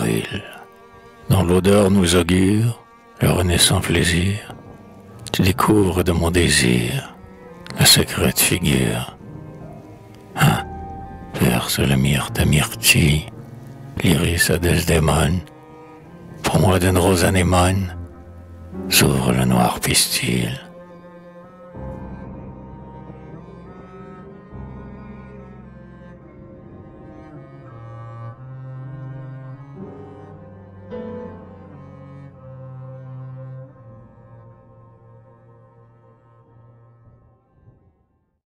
avril, dont l'odeur nous augure le renaissant plaisir. Tu découvres de mon désir la secrète figure. Hein, verse le myrte à myrtille, l'iris à Desdémone. Pour moi d'une rose anémone, s'ouvre le noir pistil.